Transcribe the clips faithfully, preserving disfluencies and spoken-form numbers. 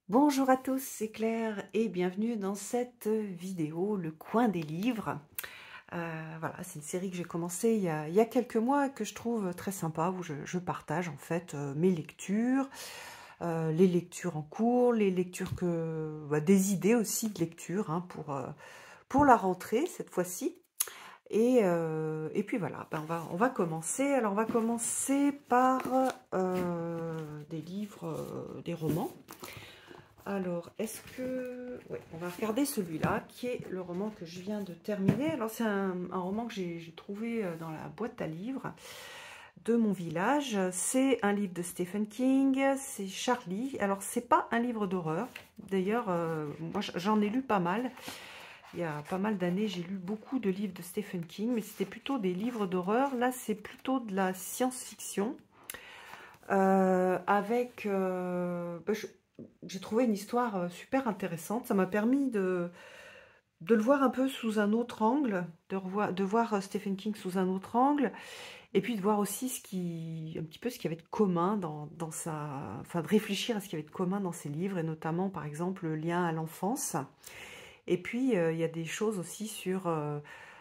Bonjour à tous, c'est Claire et bienvenue dans cette vidéo, le coin des livres. Euh, voilà, c'est une série que j'ai commencée il y, a, il y a quelques mois que je trouve très sympa, où je, je partage en fait euh, mes lectures, euh, les lectures en cours, les lectures que, bah, des idées aussi de lecture hein, pour, euh, pour la rentrée cette fois-ci. Et, euh, et puis voilà, ben on, va, on va commencer. Alors on va commencer par euh, des livres, euh, des romans. Alors, est-ce que... Oui, on va regarder celui-là, qui est le roman que je viens de terminer. Alors, c'est un, un roman que j'ai trouvé dans la boîte à livres de mon village. C'est un livre de Stephen King, c'est Charlie. Alors, c'est pas un livre d'horreur. D'ailleurs, euh, moi, j'en ai lu pas mal. Il y a pas mal d'années, j'ai lu beaucoup de livres de Stephen King, mais c'était plutôt des livres d'horreur. Là, c'est plutôt de la science-fiction. Euh, avec... Euh, ben, je, j'ai trouvé une histoire super intéressante. Ça m'a permis de, de le voir un peu sous un autre angle, de, revoir, de voir Stephen King sous un autre angle, et puis de voir aussi ce qui, un petit peu ce qu'il y avait de commun dans, dans sa... Enfin, de réfléchir à ce qu'il y avait de commun dans ses livres, et notamment, par exemple, le lien à l'enfance. Et puis, euh, il y a des choses aussi sur, euh,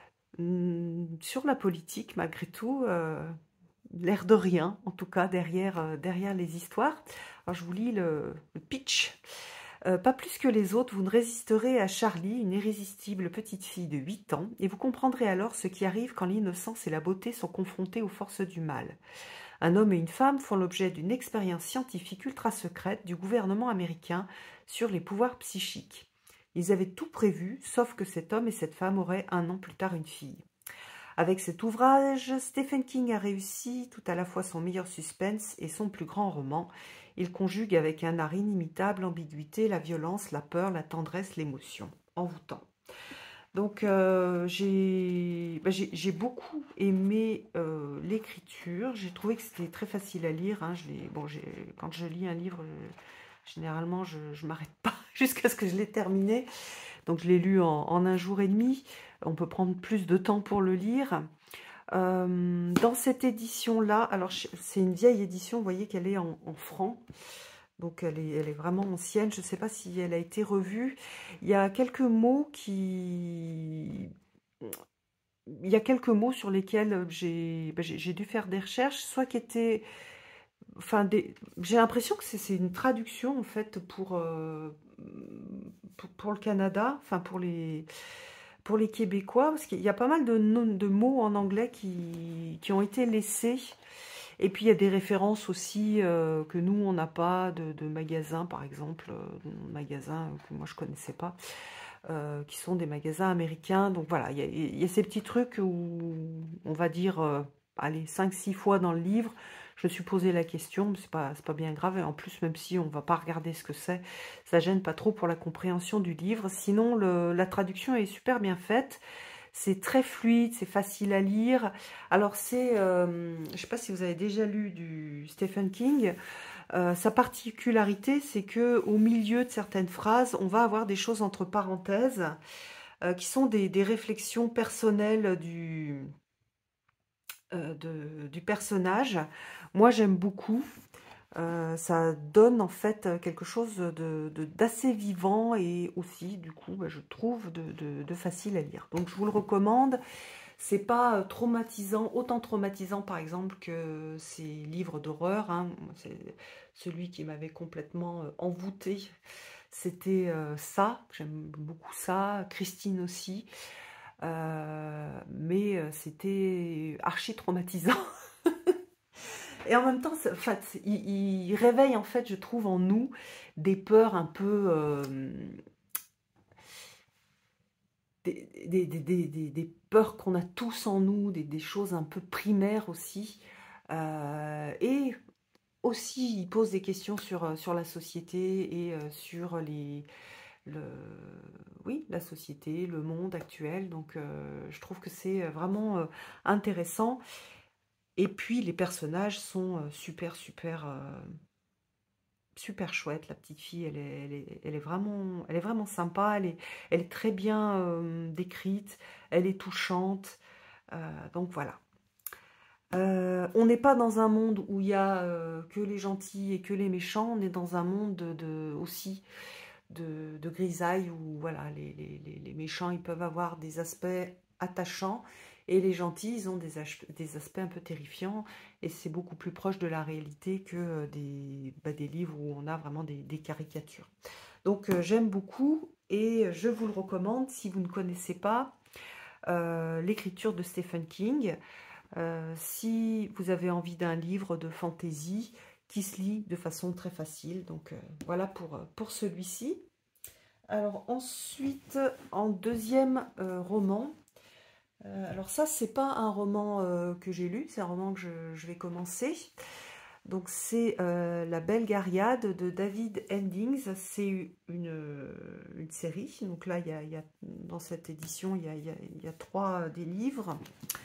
sur la politique, malgré tout, euh, l'air de rien, en tout cas, derrière, euh, derrière les histoires. Alors, je vous lis le, le pitch. Euh, pas plus que les autres, vous ne résisterez à Charlie, une irrésistible petite fille de huit ans, et vous comprendrez alors ce qui arrive quand l'innocence et la beauté sont confrontées aux forces du mal. Un homme et une femme font l'objet d'une expérience scientifique ultra secrète du gouvernement américain sur les pouvoirs psychiques. Ils avaient tout prévu, sauf que cet homme et cette femme auraient un an plus tard une fille. Avec cet ouvrage, Stephen King a réussi tout à la fois son meilleur suspense et son plus grand roman. Il conjugue avec un art inimitable l'ambiguïté, la violence, la peur, la tendresse, l'émotion. Envoûtant. Donc euh, j'ai bah, beaucoup aimé euh, l'écriture. J'ai trouvé que c'était très facile à lire. Hein. Je bon, quand je lis un livre, je, généralement je ne m'arrête pas jusqu'à ce que je l'ai terminé. Donc je l'ai lu en, en un jour et demi. On peut prendre plus de temps pour le lire. Euh, dans cette édition-là, alors c'est une vieille édition, vous voyez qu'elle est en, en francs. Donc elle est, elle est vraiment ancienne, je ne sais pas si elle a été revue. Il y a quelques mots qui... Il y a quelques mots sur lesquels j'ai ben, dû faire des recherches, soit qui étaient... Enfin, des... j'ai l'impression que c'est une traduction, en fait, pour, euh, pour, pour le Canada, enfin, pour les, pour les Québécois, parce qu'il y a pas mal de, de mots en anglais qui, qui ont été laissés. Et puis il y a des références aussi euh, que nous on n'a pas de, de magasins, par exemple, euh, magasins que moi je connaissais pas, euh, qui sont des magasins américains. Donc voilà, il y a, il y a ces petits trucs où on va dire, euh, allez, cinq six fois dans le livre, je me suis posé la question, mais c'est pas, c'est pas bien grave. Et en plus, même si on va pas regarder ce que c'est, ça gêne pas trop pour la compréhension du livre. Sinon, le, la traduction est super bien faite. C'est très fluide, c'est facile à lire. Alors c'est, euh, je ne sais pas si vous avez déjà lu du Stephen King, euh, sa particularité c'est que au milieu de certaines phrases, on va avoir des choses entre parenthèses euh, qui sont des, des réflexions personnelles du, euh, de- du personnage. Moi j'aime beaucoup. Euh, ça donne en fait quelque chose de, de- d'assez vivant et aussi du coup bah, je trouve de, de- de facile à lire. Donc je vous le recommande. C'est pas traumatisant, autant traumatisant par exemple que ces livres d'horreur. Hein. C'est celui qui m'avait complètement envoûtée. C'était euh, ça, j'aime beaucoup ça, Christine aussi. Euh, mais euh, c'était archi traumatisant. Et en même temps, en fait, il, il réveille en fait, je trouve, en nous des peurs un peu... Euh, des, des, des, des, des peurs qu'on a tous en nous, des, des choses un peu primaires aussi. Euh, et aussi, il pose des questions sur, sur la société et euh, sur les, le, oui, la société, le monde actuel. Donc, euh, je trouve que c'est vraiment euh, intéressant. Et puis, les personnages sont euh, super, super... Euh, super chouette, la petite fille, elle est, elle est, elle est, vraiment, elle est vraiment sympa, elle est, elle est très bien euh, décrite, elle est touchante, euh, donc voilà. Euh, on n'est pas dans un monde où il y a euh, que les gentils et que les méchants, on est dans un monde de, de- aussi de, de grisaille où voilà, les, les- les- les méchants ils peuvent avoir des aspects attachants et les gentils ils ont des, ach- des aspects un peu terrifiants et c'est beaucoup plus proche de la réalité que euh, des, bah, des livres où on a vraiment des, des caricatures. Donc euh, j'aime beaucoup et je vous le recommande si vous ne connaissez pas euh, l'écriture de Stephen King. Euh, si vous avez envie d'un livre de fantasy qui se lit de façon très facile. Donc euh, voilà pour, pour celui-ci. Alors ensuite, en deuxième euh, roman, euh, alors ça c'est pas un roman euh, que j'ai lu, c'est un roman que je, je vais commencer. Donc c'est euh, La Belle Gariade de David Hemmings. C'est une, une série. Donc là, il y a, il y a, dans cette édition, il y a, il y a, il y a trois des livres.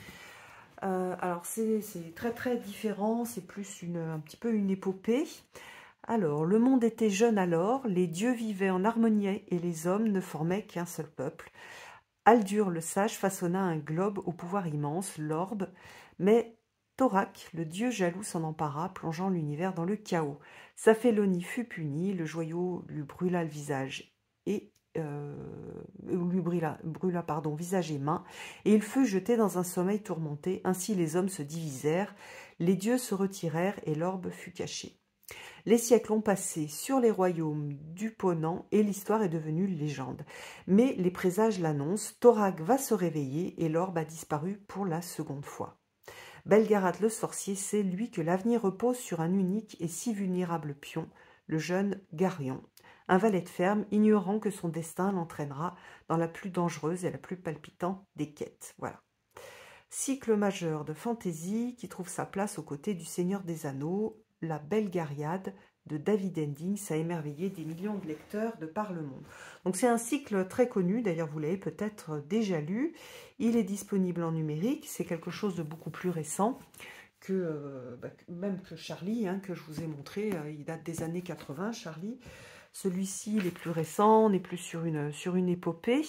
Euh, alors c'est très très différent, c'est plus une, un petit peu une épopée. Alors, le monde était jeune alors, les dieux vivaient en harmonie et les hommes ne formaient qu'un seul peuple. Aldur le sage façonna un globe au pouvoir immense, l'orbe, mais Thorac, le dieu jaloux, s'en empara, plongeant l'univers dans le chaos. Sa félonie fut punie, le joyau lui brûla le visage et euh, lui brûla, brûla pardon, visage et mains, et il fut jeté dans un sommeil tourmenté. Ainsi les hommes se divisèrent, les dieux se retirèrent et l'orbe fut caché. Les siècles ont passé sur les royaumes du Ponant et l'histoire est devenue légende. Mais les présages l'annoncent, Thorac va se réveiller et l'orbe a disparu pour la seconde fois. Belgarat le sorcier sait, lui, que l'avenir repose sur un unique et si vulnérable pion, le jeune Garion, un valet de ferme, ignorant que son destin l'entraînera dans la plus dangereuse et la plus palpitante des quêtes. Voilà. Cycle majeur de fantaisie qui trouve sa place aux côtés du Seigneur des Anneaux, La Belle Gariade de David Hemmings a émerveillé des millions de lecteurs de par le monde. Donc c'est un cycle très connu, d'ailleurs vous l'avez peut-être déjà lu. Il est disponible en numérique, c'est quelque chose de beaucoup plus récent que euh, bah, même que Charlie, hein, que je vous ai montré, euh, il date des années quatre-vingts, Charlie. Celui-ci, il est plus récent, on est plus sur une, sur une épopée.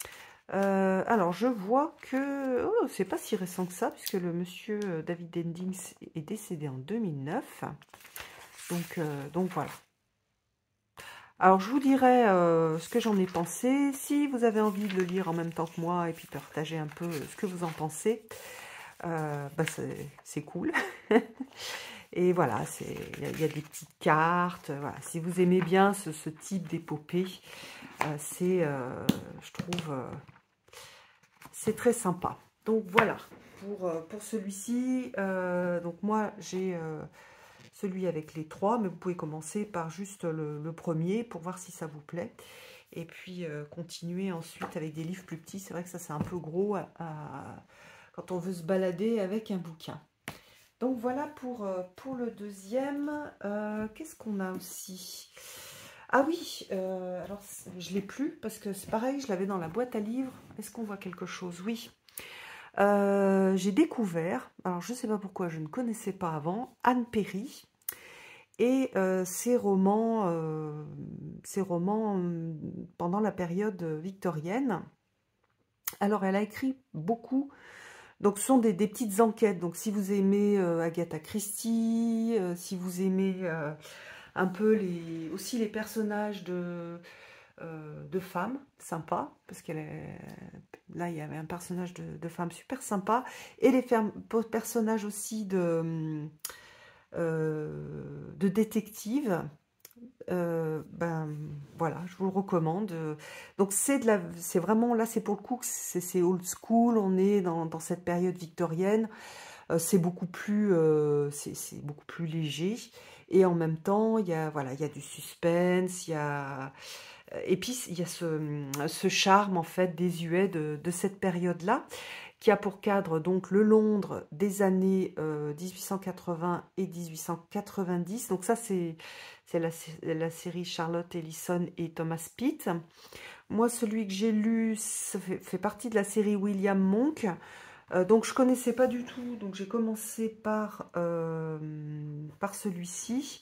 Euh, alors, je vois que oh, c'est pas si récent que ça, puisque le monsieur David Hemmings est décédé en deux mille neuf. Donc, euh, donc voilà. Alors, je vous dirai euh, ce que j'en ai pensé. Si vous avez envie de le lire en même temps que moi et puis partager un peu ce que vous en pensez, euh, bah c'est cool. Et voilà, il y, y a des petites cartes. Voilà. Si vous aimez bien ce, ce type d'épopée, euh, c'est, euh, je trouve... Euh, c'est très sympa. Donc voilà, pour, euh, pour celui-ci, euh, donc moi j'ai euh, celui avec les trois, mais vous pouvez commencer par juste le, le premier pour voir si ça vous plaît. Et puis euh, continuer ensuite avec des livres plus petits. C'est vrai que ça c'est un peu gros à, à, quand on veut se balader avec un bouquin. Donc voilà pour, euh, pour le deuxième. Euh, Qu'est-ce qu'on a aussi? Ah oui, euh, alors je ne l'ai plus parce que c'est pareil, je l'avais dans la boîte à livres. Est-ce qu'on voit quelque chose? Oui. Euh, j'ai découvert, alors je ne sais pas pourquoi, je ne connaissais pas avant, Anne Perry et euh, ses romans, euh, ses romans euh, pendant la période victorienne. Alors elle a écrit beaucoup, donc ce sont des, des petites enquêtes. Donc si vous aimez euh, Agatha Christie, euh, si vous aimez euh, un peu les, aussi les personnages de... Euh, de femme sympa, parce qu'elle est... là il y avait un personnage de, de femme super sympa, et les personnages aussi de, euh, de détective, euh, ben voilà, je vous le recommande. Donc c'est de la, c'est vraiment, là c'est pour le coup que c'est old school, on est dans, dans cette période victorienne, euh, c'est beaucoup plus euh, c'est beaucoup plus léger, et en même temps il y a, voilà, il y a du suspense, il y a... Et puis, il y a ce, ce charme, en fait, désuet de, de cette période-là, qui a pour cadre, donc, le Londres des années euh, mille huit cent quatre-vingts et mille huit cent quatre-vingt-dix. Donc ça, c'est la, la série Charlotte Ellison et Thomas Pitt. Moi, celui que j'ai lu, ça fait, fait partie de la série William Monk. Euh, donc, je ne connaissais pas du tout. Donc, j'ai commencé par, euh, par celui-ci.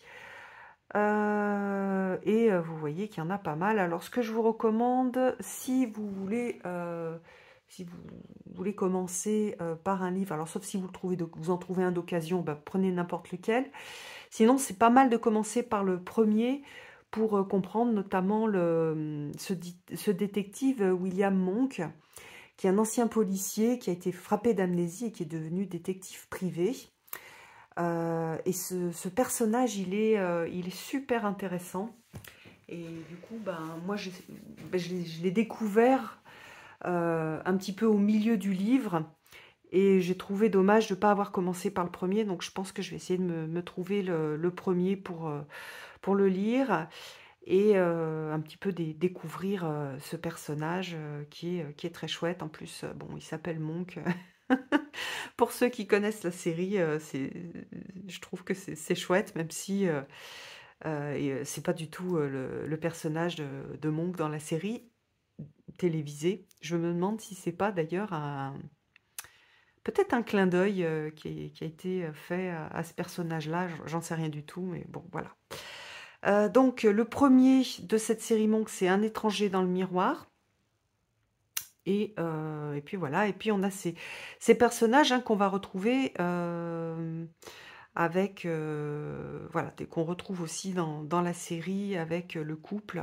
Euh, et vous voyez qu'il y en a pas mal. Alors, ce que je vous recommande, si vous voulez euh, si vous voulez commencer euh, par un livre, alors sauf si vous, le trouvez de, vous en trouvez un d'occasion, bah, prenez n'importe lequel. Sinon, c'est pas mal de commencer par le premier pour euh, comprendre notamment le, ce, ce détective euh, William Monk, qui est un ancien policier qui a été frappé d'amnésie et qui est devenu détective privé. Euh, et ce, ce personnage, il est, euh, il est super intéressant. Et du coup, ben, moi, je, ben, je l'ai découvert euh, un petit peu au milieu du livre. Et j'ai trouvé dommage de ne pas avoir commencé par le premier. Donc, je pense que je vais essayer de me, me trouver le, le premier pour, euh, pour le lire. Et euh, un petit peu dé découvrir euh, ce personnage euh, qui, est, qui est très chouette. En plus, euh, bon, il s'appelle Monk. Pour ceux qui connaissent la série, euh, je trouve que c'est chouette, même si euh, euh, c'est pas du tout euh, le, le personnage de, de Monk dans la série télévisée. Je me demande si c'est pas d'ailleurs un... peut-être un clin d'œil euh, qui, qui a été fait à, à ce personnage-là. J'en sais rien du tout, mais bon, voilà. Euh, donc, le premier de cette série Monk, c'est Un étranger dans le miroir. Et, euh, et puis voilà, et puis on a ces, ces personnages hein, qu'on va retrouver euh, avec, euh, voilà, qu'on retrouve aussi dans, dans la série avec le couple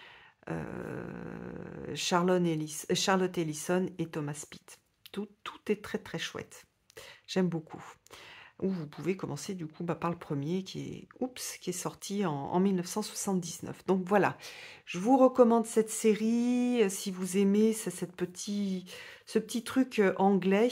euh, Charlotte, Ellis, Charlotte Ellison et Thomas Pitt. Tout, tout est très très chouette, j'aime beaucoup. Ou vous pouvez commencer du coup bah, par le premier qui est, oups, qui est sorti en, en mille neuf cent soixante-dix-neuf. Donc voilà, je vous recommande cette série si vous aimez ce, cette petit, ce petit truc anglais.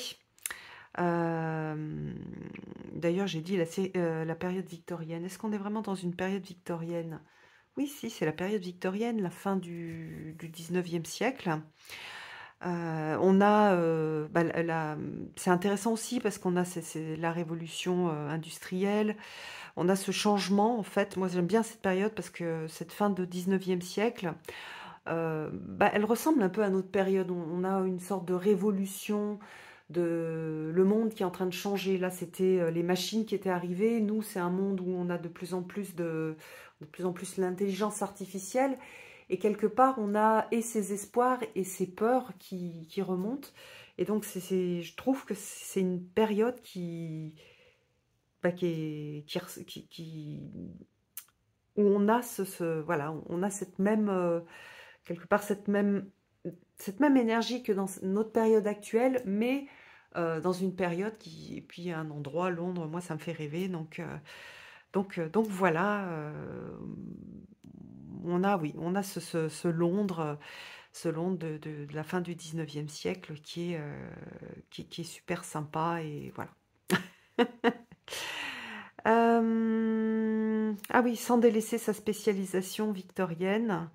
Euh, D'ailleurs, j'ai dit la, euh, la période victorienne. Est-ce qu'on est vraiment dans une période victorienne? Oui, si, c'est la période victorienne, la fin du, du dix-neuvième siècle. Euh, on a, euh, bah, c'est intéressant aussi parce qu'on a c'est la révolution euh, industrielle, on a ce changement en fait, moi j'aime bien cette période parce que cette fin de dix-neuvième siècle, euh, bah, elle ressemble un peu à notre période, on, on a une sorte de révolution, de le monde qui est en train de changer, là c'était euh, les machines qui étaient arrivées, nous c'est un monde où on a de plus en plus de, de plus en plus l'intelligence artificielle. Et quelque part, on a et ses espoirs et ses peurs qui, qui remontent. Et donc, c'est, c'est, je trouve que c'est une période qui, bah, qui, est, qui, qui, qui, où on a ce, ce, voilà, on a cette même, euh, quelque part, cette même, cette même énergie que dans notre période actuelle, mais euh, dans une période qui, et puis un endroit, Londres, moi, ça me fait rêver. Donc, euh, donc, euh, donc voilà. Euh, on a, oui, on a ce, ce, ce Londres, ce Londres de, de, de la fin du dix-neuvième siècle qui est, euh, qui, qui est super sympa et voilà. euh, ah oui, sans délaisser sa spécialisation victorienne.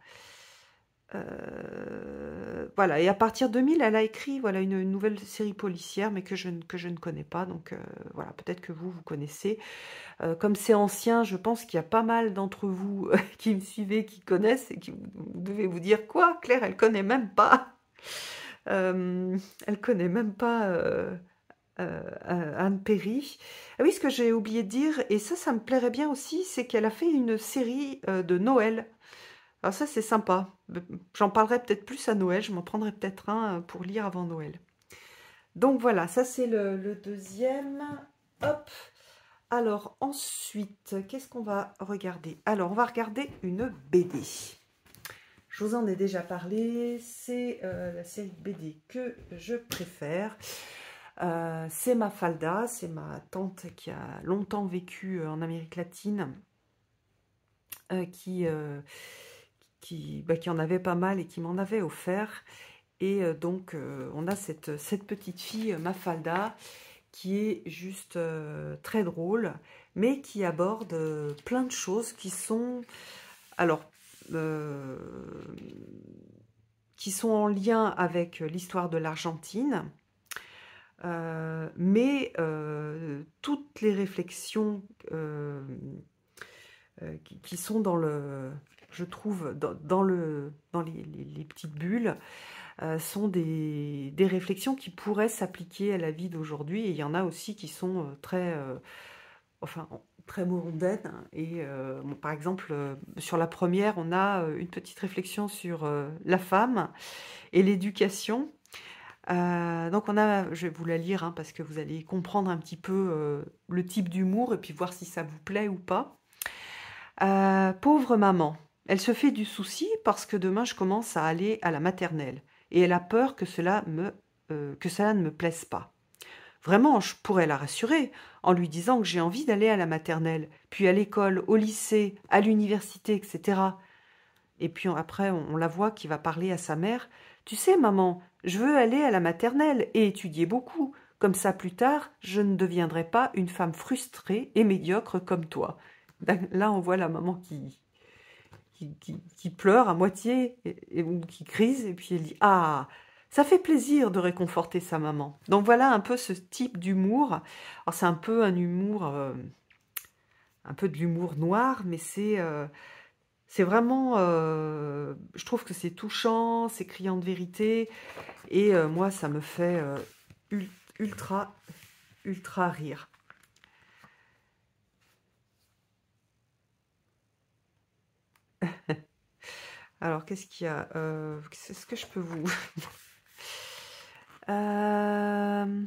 Euh, voilà, et à partir de deux mille, elle a écrit voilà, une, une nouvelle série policière, mais que je, que je ne connais pas, donc euh, voilà, peut-être que vous, vous connaissez. Euh, comme c'est ancien, je pense qu'il y a pas mal d'entre vous euh, qui me suivez, qui connaissent, et qui vous, vous devez vous dire, quoi, Claire, elle connaît même pas, euh, elle connaît même pas euh, euh, Anne Perry. Ah oui, ce que j'ai oublié de dire, et ça, ça me plairait bien aussi, c'est qu'elle a fait une série euh, de Noël. Alors ça, c'est sympa. J'en parlerai peut-être plus à Noël. Je m'en prendrai peut-être un pour lire avant Noël. Donc voilà, ça c'est le, le deuxième. Hop. Alors ensuite, qu'est-ce qu'on va regarder? Alors, on va regarder une B D. Je vous en ai déjà parlé. C'est euh, la série B D que je préfère. Euh, c'est Mafalda. C'est ma tante qui a longtemps vécu en Amérique latine. Euh, qui... Euh, Qui, bah, qui en avait pas mal et qui m'en avait offert. Et euh, donc, euh, on a cette, cette petite fille, Mafalda, qui est juste euh, très drôle, mais qui aborde euh, plein de choses qui sont, alors, euh, qui sont en lien avec l'histoire de l'Argentine, euh, mais euh, toutes les réflexions euh, euh, qui, qui sont dans le... je trouve, dans, dans, le, dans les, les, les petites bulles, euh, sont des, des réflexions qui pourraient s'appliquer à la vie d'aujourd'hui. Et il y en a aussi qui sont euh, très, euh, enfin, très mondaines. Et euh, bon, par exemple, euh, sur la première, on a euh, une petite réflexion sur euh, la femme et l'éducation. Euh, donc on a, je vais vous la lire hein, parce que vous allez comprendre un petit peu euh, le type d'humour et puis voir si ça vous plaît ou pas. Euh, pauvre maman, elle se fait du souci parce que demain je commence à aller à la maternelle et elle a peur que cela, me, euh, que cela ne me plaise pas. Vraiment, je pourrais la rassurer en lui disant que j'ai envie d'aller à la maternelle, puis à l'école, au lycée, à l'université, et cetera. Et puis on- après, on, on la voit qui va parler à sa mère. Tu sais, maman, je veux aller à la maternelle et étudier beaucoup. Comme ça, plus tard, je ne deviendrai pas une femme frustrée et médiocre comme toi. Là, on voit la maman qui, qui, qui- qui pleure à moitié et, et- ou qui crise, et puis elle dit ah, ça fait plaisir de réconforter sa maman. Donc voilà un peu ce type d'humour. Alors c'est un peu un humour, euh, un peu de l'humour noir, mais c'est euh, c'est vraiment, euh, je trouve que c'est touchant, c'est criant de vérité, et euh, moi ça me fait euh, ul- ultra ultra rire. Alors qu'est-ce qu'il y a euh, Est-ce que je peux vous Euh,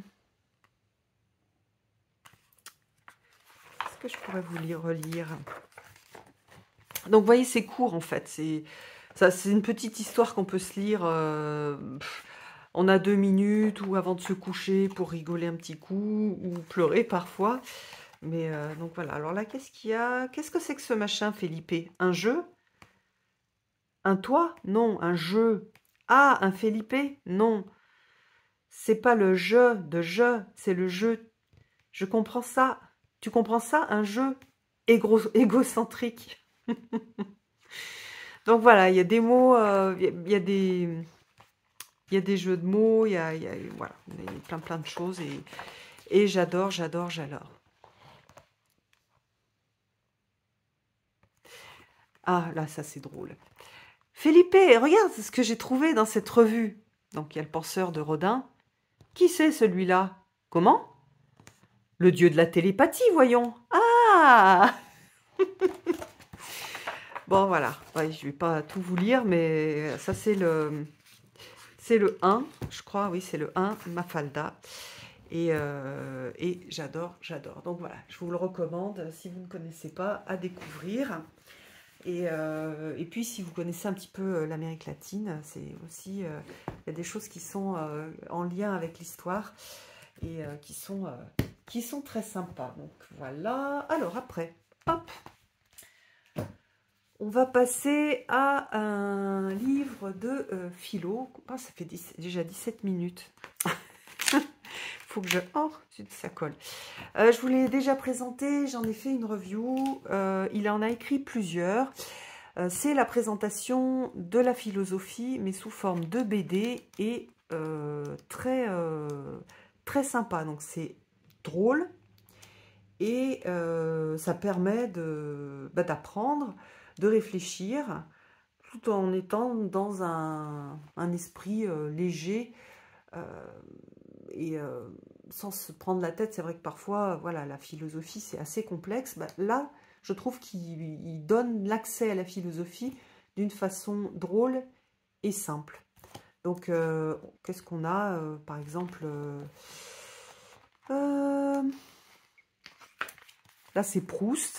Est-ce que je pourrais vous lire, relire? Donc, vous voyez, c'est court, en fait. C'est ça, c'est une petite histoire qu'on peut se lire. euh, pff, on a deux minutes ou avant de se coucher pour rigoler un petit coup ou pleurer parfois. Mais euh, donc voilà. Alors là, qu'est-ce qu'il y a? Qu'est-ce que c'est que ce machin, Felipe? Un jeu? Un toit? Non, un jeu. Ah, un Felipe? Non. C'est pas le jeu de jeu, c'est le jeu. Je comprends ça. Tu comprends ça? Un jeu égro- égocentrique. Donc voilà, il y a des mots, euh, il y a- il y a des, il y a des jeux de mots, il y a, il y a- voilà, il y a plein plein de choses et, et j'adore, j'adore, j'adore. Ah là, ça c'est drôle. Felipe, regarde ce que j'ai trouvé dans cette revue. Donc il y a le penseur de Rodin. Qui c'est celui-là? Comment? Le dieu de la télépathie, voyons. Ah! Bon voilà, ouais, je vais pas tout vous lire, mais ça c'est le, c'est le un, je crois, oui c'est le un, Mafalda. Et, euh, et j'adore, j'adore. Donc voilà, je vous le recommande si vous ne connaissez pas à découvrir. Et, euh, et puis si vous connaissez un petit peu euh, l'Amérique latine, c'est aussi, euh, il y a des choses qui sont euh, en lien avec l'histoire et euh, qui, sont, euh, qui sont très sympas. Donc voilà. Alors après, hop, on va passer à un livre de euh, philo. Ah, ça fait dix, déjà dix-sept minutes. Faut que je... Oh, ça colle. Euh, je vous l'ai déjà présenté, j'en ai fait une review. Euh, il en a écrit plusieurs. Euh, C'est la présentation de la philosophie, mais sous forme de B D et euh, très, euh, très sympa. Donc c'est drôle et euh, ça permet de, bah, d'apprendre, de réfléchir, tout en étant dans un, un esprit euh, léger euh, et euh, sans se prendre la tête. C'est vrai que parfois, voilà, la philosophie, c'est assez complexe. Bah, là, je trouve qu'il donne l'accès à la philosophie d'une façon drôle et simple. Donc, euh, qu'est-ce qu'on a euh, par exemple, euh, euh, là, c'est Proust.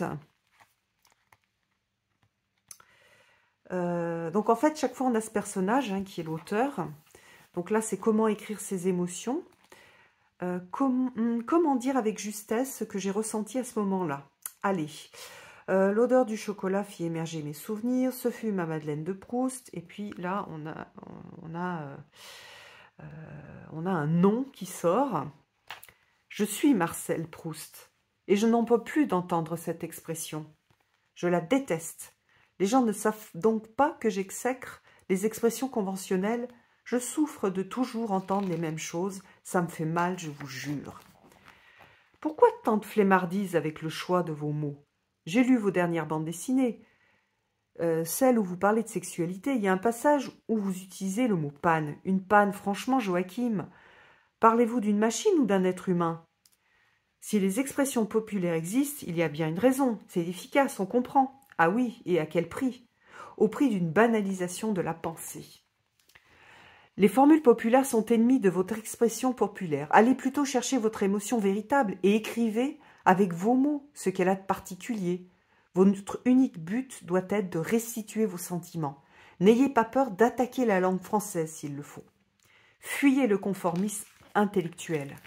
Euh, donc, en fait, chaque fois, on a ce personnage hein, qui est l'auteur. Donc là, c'est comment écrire ses émotions. Euh, com hum, comment dire avec justesse ce que j'ai ressenti à ce moment-là? Allez, euh, l'odeur du chocolat fit émerger mes souvenirs, ce fut ma Madeleine de Proust, et puis là, on a, on a, euh, euh, on a un nom qui sort. Je suis Marcel Proust, et je n'en peux plus d'entendre cette expression. Je la déteste. Les gens ne savent donc pas que j'exècre les expressions conventionnelles. Je souffre de toujours entendre les mêmes choses. Ça me fait mal, je vous jure. Pourquoi tant de flemmardise avec le choix de vos mots? J'ai lu vos dernières bandes dessinées, euh, celles où vous parlez de sexualité. Il y a un passage où vous utilisez le mot panne. Une panne, franchement, Joachim. Parlez-vous d'une machine ou d'un être humain? Si les expressions populaires existent, il y a bien une raison. C'est efficace, on comprend. Ah oui, et à quel prix? Au prix d'une banalisation de la pensée. Les formules populaires sont ennemies de votre expression populaire. Allez plutôt chercher votre émotion véritable et écrivez avec vos mots ce qu'elle a de particulier. Votre unique but doit être de restituer vos sentiments. N'ayez pas peur d'attaquer la langue française s'il le faut. Fuyez le conformisme intellectuel.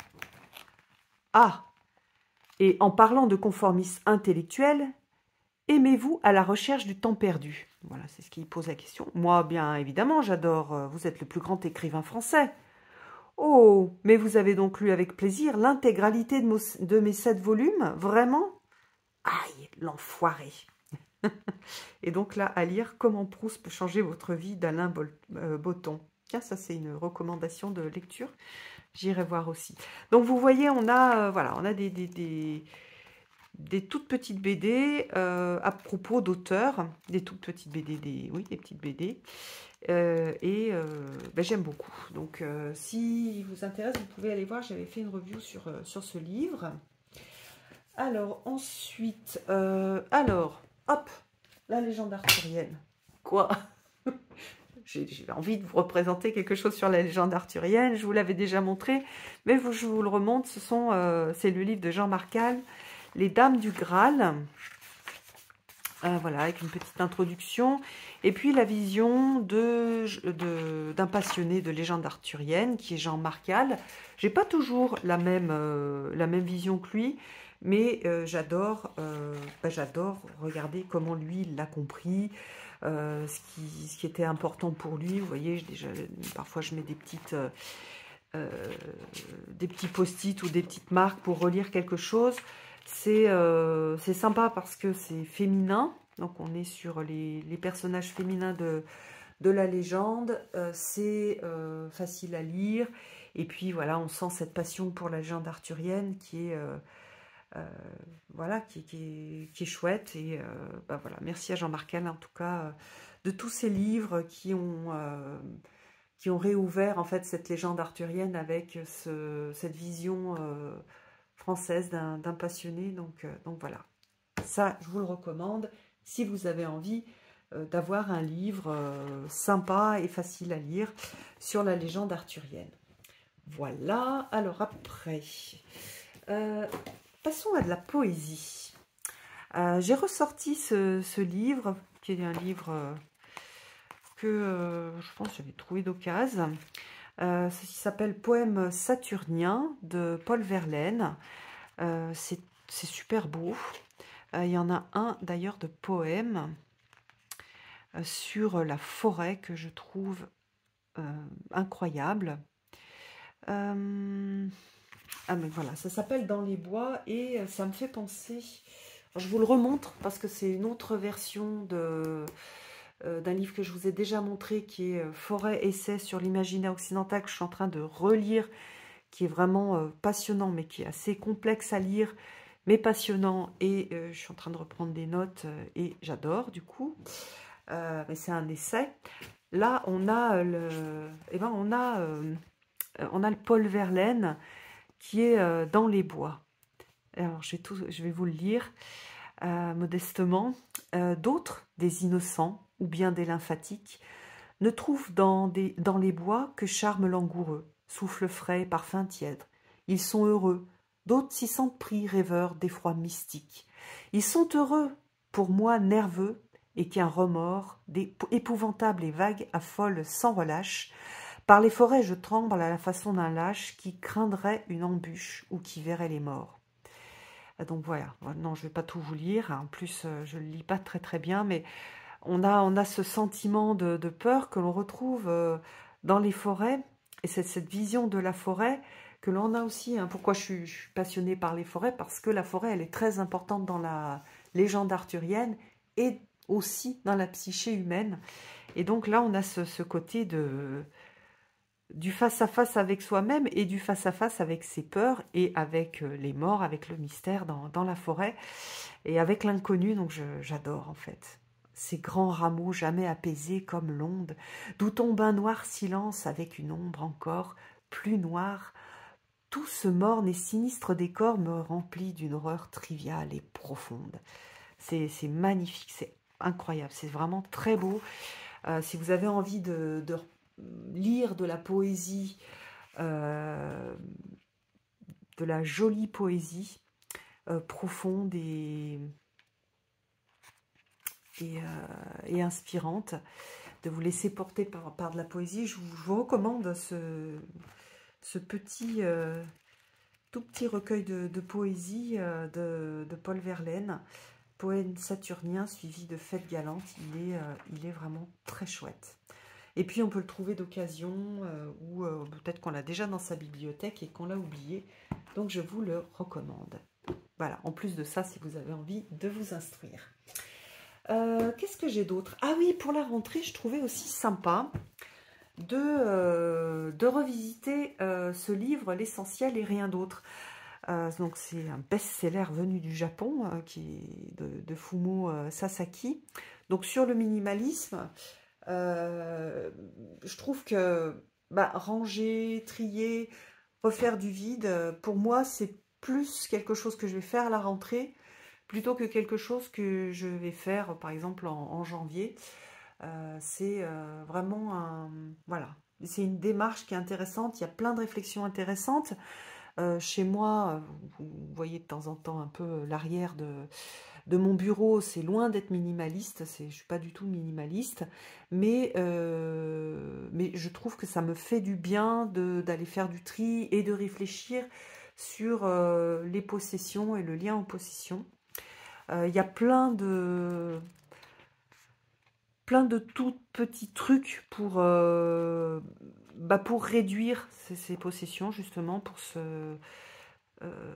Ah, et en parlant de conformisme intellectuel, aimez-vous à la recherche du temps perdu? Voilà, c'est ce qui pose la question. Moi, bien évidemment, j'adore. Vous êtes le plus grand écrivain français. Oh, mais vous avez donc lu avec plaisir l'intégralité de, de mes sept volumes? Vraiment? Aïe, l'enfoiré. Et donc là, à lire « Comment Proust peut changer votre vie » d'Alain Botton. Tiens, ça c'est une recommandation de lecture. J'irai voir aussi. Donc vous voyez, on a, euh, voilà, on a des... des, des des toutes petites B D euh, à propos d'auteurs, des toutes petites B D, des, oui, des petites B D, euh, et euh, ben, j'aime beaucoup. Donc, euh, si vous intéresse, vous pouvez aller voir, j'avais fait une review sur, euh, sur ce livre. Alors, ensuite, euh, alors, hop, la légende arthurienne. Quoi? J'ai envie de vous représenter quelque chose sur la légende arthurienne, je vous l'avais déjà montré, mais vous, je vous le remonte, ce sont, euh, c'est le livre de Jean Marcal, Les Dames du Graal, euh, voilà, avec une petite introduction, et puis la vision de, de, d'un passionné de légende arthurienne, qui est Jean Marcal. J'ai pas toujours la même, euh, la même vision que lui, mais euh, j'adore euh, bah, j'adore regarder comment lui l'a compris, euh, ce, qui, ce qui était important pour lui. Vous voyez, déjà, parfois je mets des petites... Euh, euh, des petits post-it ou des petites marques pour relire quelque chose. C'est euh, sympa parce que c'est féminin, donc on est sur les, les personnages féminins de, de la légende, euh, c'est euh, facile à lire, et puis voilà, on sent cette passion pour la légende arthurienne qui est, euh, euh, voilà, qui, qui, est, qui est chouette, et euh, bah voilà, merci à Jean Marcal en tout cas, euh, de tous ces livres qui ont... Euh, qui ont réouvert en fait cette légende arthurienne avec ce, cette vision euh, française d'un passionné. Donc, euh, donc voilà, ça je vous le recommande si vous avez envie euh, d'avoir un livre euh, sympa et facile à lire sur la légende arthurienne. Voilà, alors après, euh, passons à de la poésie. Euh, J'ai ressorti ce, ce livre, qui est un livre... Euh, que euh, je pense que j'avais trouvé d'occasion. Euh, ceci s'appelle Poème saturnien de Paul Verlaine. Euh, c'est super beau. Euh, il y en a un d'ailleurs de poème euh, sur la forêt que je trouve euh, incroyable. Euh, ah mais voilà, ça s'appelle Dans les bois et ça me fait penser... Alors, je vous le remontre parce que c'est une autre version de... Euh, d'un livre que je vous ai déjà montré, qui est euh, Forêt, essai sur l'imaginaire occidental, que je suis en train de relire, qui est vraiment euh, passionnant, mais qui est assez complexe à lire, mais passionnant, et euh, je suis en train de reprendre des notes, euh, et j'adore, du coup. Euh, mais c'est un essai. Là, on a le, eh ben, on a, euh, on a le Paul Verlaine, qui est euh, Dans les bois. Alors, je vais, tout, je vais vous le lire euh, modestement. Euh, D'autres, des innocents, ou bien des lymphatiques, ne trouvent dans, des, dans les bois que charme langoureux, souffle frais et parfum tiède. Ils sont heureux, d'autres s'y sentent pris, rêveurs d'effroi mystique. Ils sont heureux, pour moi nerveux, et qu'un remords, épouvantable et vague, affole sans relâche. Par les forêts je tremble à la façon d'un lâche qui craindrait une embûche ou qui verrait les morts. Donc voilà, non, je ne vais pas tout vous lire, en plus je ne le lis pas très très bien, mais on a, on a ce sentiment de, de peur que l'on retrouve euh, dans les forêts, et c'est cette vision de la forêt que l'on a aussi. Hein. Pourquoi je suis, je suis passionnée par les forêts? Parce que la forêt, elle est très importante dans la légende arthurienne, et aussi dans la psyché humaine. Et donc là, on a ce, ce côté de... du face-à-face avec soi-même et du face-à-face avec ses peurs et avec les morts, avec le mystère dans, dans la forêt et avec l'inconnu. Donc j'adore en fait. Ces grands rameaux jamais apaisés comme l'onde, d'où tombe un noir silence avec une ombre encore plus noire. Tout ce morne et sinistre décor me remplit d'une horreur triviale et profonde. C'est magnifique, c'est incroyable, c'est vraiment très beau. Euh, si vous avez envie de... de lire de la poésie, euh, de la jolie poésie, euh, profonde et, et, euh, et inspirante, de vous laisser porter par, par de la poésie. Je vous, je vous recommande ce, ce petit, euh, tout petit recueil de, de poésie euh, de, de Paul Verlaine, Poème saturnien suivi de fêtes galantes. Il est, euh, il est vraiment très chouette. Et puis on peut le trouver d'occasion, euh, ou euh, peut-être qu'on l'a déjà dans sa bibliothèque et qu'on l'a oublié. Donc je vous le recommande. Voilà, en plus de ça, si vous avez envie de vous instruire. Euh, Qu'est-ce que j'ai d'autre? Ah oui, pour la rentrée, je trouvais aussi sympa de, euh, de revisiter euh, ce livre, L'essentiel et rien d'autre. Euh, donc c'est un best-seller venu du Japon, euh, qui est de, de Fumo euh, Sasaki. Donc sur le minimalisme, euh, je trouve que bah, ranger, trier, refaire du vide, euh, pour moi c'est plus quelque chose que je vais faire à la rentrée, plutôt que quelque chose que je vais faire par exemple en, en janvier. Euh, c'est euh, vraiment un, voilà, c'est une démarche qui est intéressante, il y a plein de réflexions intéressantes. Euh, chez moi, vous voyez de temps en temps un peu l'arrière de, de mon bureau, c'est loin d'être minimaliste, je ne suis pas du tout minimaliste, mais, euh, mais je trouve que ça me fait du bien d'aller faire du tri et de réfléchir sur euh, les possessions et le lien aux possessions. Euh, Il y a plein de, plein de tout petits trucs pour, euh, bah pour réduire ces, ces possessions, justement, pour se... Euh,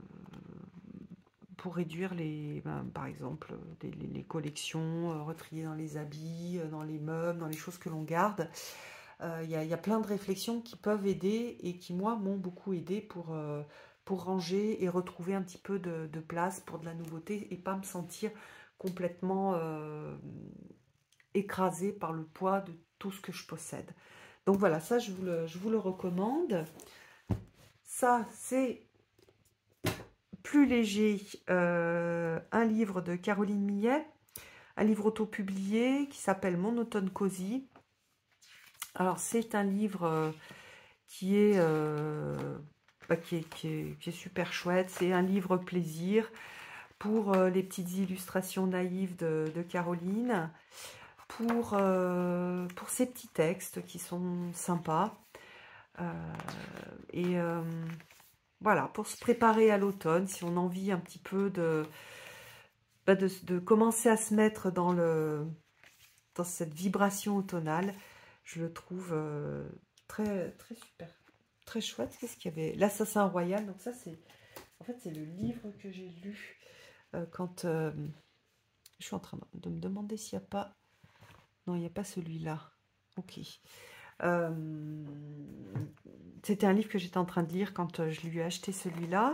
pour réduire les, ben, par exemple, les, les, les collections, euh, retrier dans les habits, euh, dans les meubles, dans les choses que l'on garde. Il euh, y, y a plein de réflexions qui peuvent aider et qui, moi, m'ont beaucoup aidé pour, euh, pour ranger et retrouver un petit peu de, de place pour de la nouveauté et pas me sentir complètement euh, écrasée par le poids de tout ce que je possède. Donc voilà, ça, je vous le, je vous le recommande. Ça, c'est plus léger, euh, un livre de Caroline Millet, un livre auto-publié qui s'appelle Mon automne cosy. Alors c'est un livre euh, qui, est, euh, bah, qui, est, qui, est, qui est super chouette, c'est un livre plaisir pour euh, les petites illustrations naïves de, de Caroline, pour, euh, pour ces petits textes qui sont sympas. Euh, et... Euh, Voilà, pour se préparer à l'automne, si on a envie un petit peu de, bah de, de commencer à se mettre dans, le, dans cette vibration automnale, je le trouve euh, très, très super, très chouette. Qu'est-ce qu'il y avait? L'Assassin Royal, donc ça c'est, en fait c'est le livre que j'ai lu euh, quand euh, je suis en train de me demander s'il n'y a pas, non il n'y a pas celui-là, ok. Euh, C'était un livre que j'étais en train de lire quand je lui ai acheté celui-là.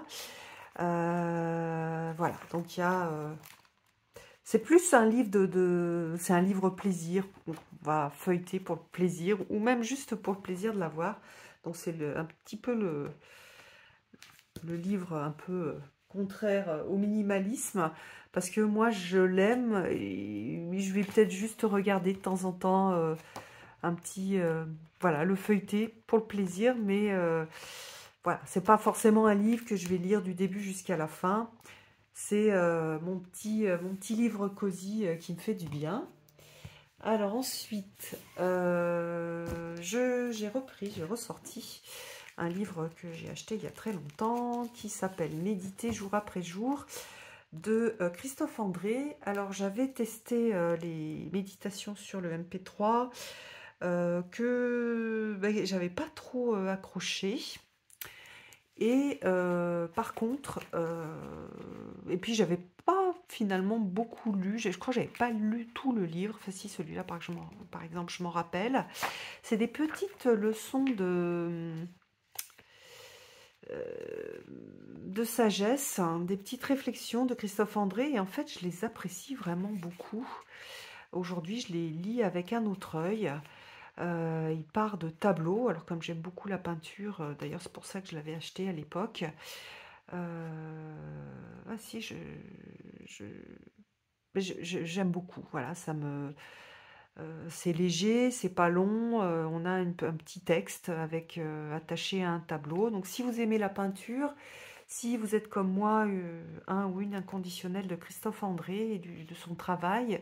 Euh, voilà, donc il y a... Euh, c'est plus un livre de... de c'est un livre plaisir, on va feuilleter pour le plaisir, ou même juste pour le plaisir de l'avoir. Donc c'est un petit peu le, le livre un peu contraire au minimalisme, parce que moi je l'aime, et je vais peut-être juste regarder de temps en temps... Euh, un petit, euh, voilà, le feuilleter pour le plaisir, mais euh, voilà, c'est pas forcément un livre que je vais lire du début jusqu'à la fin. C'est euh, mon petit, euh, mon petit livre cosy euh, qui me fait du bien. Alors ensuite, euh, j'ai repris, j'ai ressorti un livre que j'ai acheté il y a très longtemps, qui s'appelle Méditer jour après jour, de euh, Christophe André. Alors j'avais testé euh, les méditations sur le M P trois, Euh, que ben, j'avais pas trop euh, accroché, et euh, par contre euh, et puis j'avais pas finalement beaucoup lu, je crois que j'avais pas lu tout le livre, enfin si, celui-là par, par exemple je m'en rappelle, c'est des petites leçons de euh, de sagesse, hein, des petites réflexions de Christophe André, et en fait je les apprécie vraiment beaucoup. Aujourd'hui je les lis avec un autre œil. Euh, il part de tableaux, alors comme j'aime beaucoup la peinture, euh, d'ailleurs c'est pour ça que je l'avais acheté à l'époque. Euh, ah si, je, je, j'aime beaucoup, voilà, ça me, Euh, c'est léger, c'est pas long, euh, on a une- un petit texte avec euh, attaché à un tableau. Donc si vous aimez la peinture, si vous êtes comme moi euh, un ou une inconditionnelle de Christophe André et du- de son travail,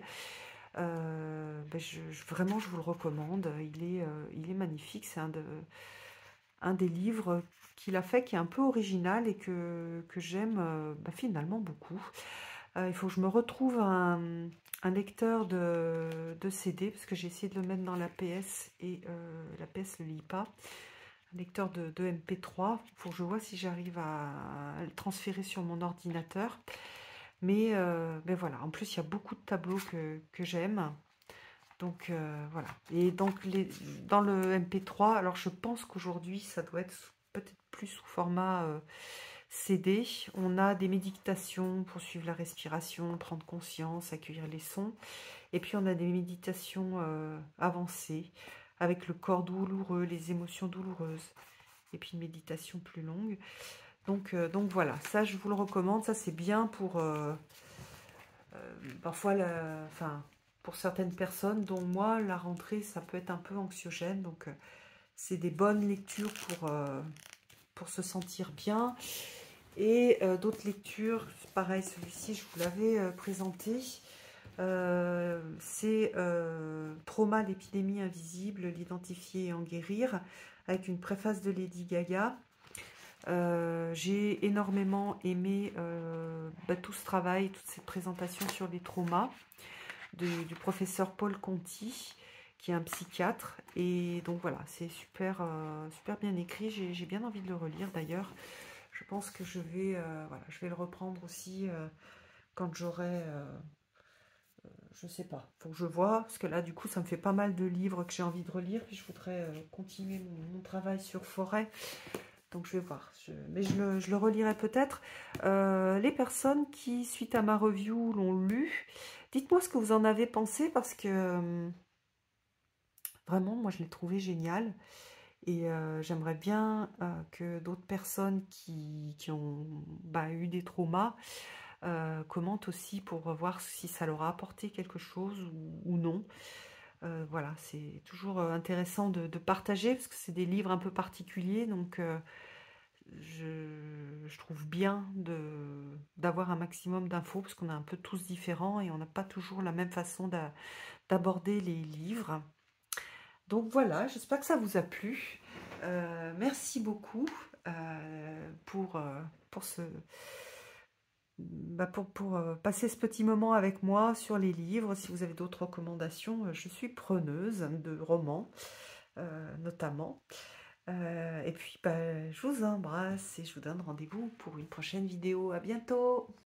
euh, ben, je, je- vraiment je vous le recommande. Il est, euh, il est magnifique, c'est un, de, un des livres qu'il a fait qui est un peu original et que, que j'aime euh, ben, finalement beaucoup. Euh, il faut que je me retrouve un, un lecteur de, de C D, parce que j'ai essayé de le mettre dans la P S et euh, la P S ne le lit pas. Un lecteur de, de M P trois, pour que je vois si j'arrive à, à le transférer sur mon ordinateur. Mais, euh, mais voilà, en plus il y a beaucoup de tableaux que, que j'aime. Donc euh, voilà. Et donc les, dans le M P trois, alors je pense qu'aujourd'hui ça doit être peut-être plus sous format euh, C D. On a des méditations pour suivre la respiration, prendre conscience, accueillir les sons. Et puis on a des méditations euh, avancées avec le corps douloureux, les émotions douloureuses. Et puis une méditation plus longue. Donc, euh, donc voilà, ça je vous le recommande. Ça c'est bien pour euh, euh, parfois, la, enfin, pour certaines personnes, dont moi, la rentrée, ça peut être un peu anxiogène. Donc euh, c'est des bonnes lectures pour, euh, pour se sentir bien. Et euh, d'autres lectures, pareil, celui-ci, je vous l'avais euh, présenté. Euh, c'est euh, Trauma, l'épidémie invisible, l'identifier et en guérir, avec une préface de Lady Gaga. Euh, j'ai énormément aimé euh, bah, tout ce travail, toute cette présentation sur les traumas de- du professeur Paul Conti, qui est un psychiatre. Et donc voilà, c'est super, euh, super bien écrit. J'ai j'ai bien envie de le relire d'ailleurs. Je pense que je vais, euh, voilà, je vais le reprendre aussi euh, quand j'aurai, euh, je sais pas, faut que je vois, parce que là du coup ça me fait pas mal de livres que j'ai envie de relire, puis je voudrais euh, continuer mon, mon travail sur Forêt. Donc je vais voir, je, mais je le, je le relirai peut-être. Euh, les personnes qui, suite à ma review, l'ont lu, dites-moi ce que vous en avez pensé, parce que euh, vraiment, moi je l'ai trouvé génial. Et euh, j'aimerais bien euh, que d'autres personnes qui, qui ont bah, eu des traumas euh, commentent aussi pour voir si ça leur a apporté quelque chose ou, ou non. Euh, voilà, c'est toujours euh, intéressant de, de partager, parce que c'est des livres un peu particuliers, donc euh, je, je trouve bien de d'avoir un maximum d'infos, parce qu'on est un peu tous différents et on n'a pas toujours la même façon d'a- d'aborder les livres. Donc voilà, j'espère que ça vous a plu. Euh, merci beaucoup euh, pour, euh, pour, ce, bah, pour, pour euh, passer ce petit moment avec moi sur les livres. Si vous avez d'autres recommandations, euh, je suis preneuse de romans euh, notamment. Euh, et puis, bah, je vous embrasse et je vous donne rendez-vous pour une prochaine vidéo. À bientôt!